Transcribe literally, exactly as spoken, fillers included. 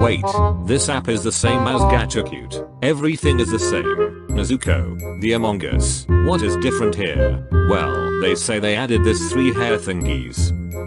Wait, this app is the same as Gacha Cute. Everything is the same. Nezuko, the Among Us. What is different here? Well, they say they added this three hair thingies.